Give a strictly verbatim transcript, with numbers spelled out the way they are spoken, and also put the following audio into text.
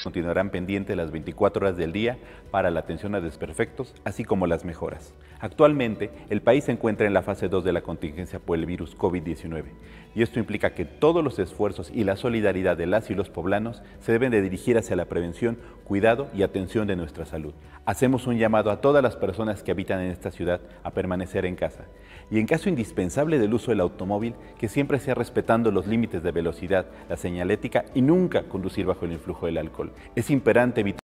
continuarán pendientes las veinticuatro horas del día para la atención a desperfectos, así como las mejoras. Actualmente, el país se encuentra en la fase dos de la contingencia por el virus COVID diecinueve, y esto implica que todos los esfuerzos y la solidaridad de las y los poblanos se deben de dirigir hacia la prevención, cuidado y atención de nuestra salud. Hacemos un llamado a todas las personas que habitan en esta ciudad a permanecer en casa, y en caso indispensable del uso del automóvil, que siempre sea respetando los límites de velocidad, la señalética y nunca conducir bajo el influjo del alcohol. Es imperante evitar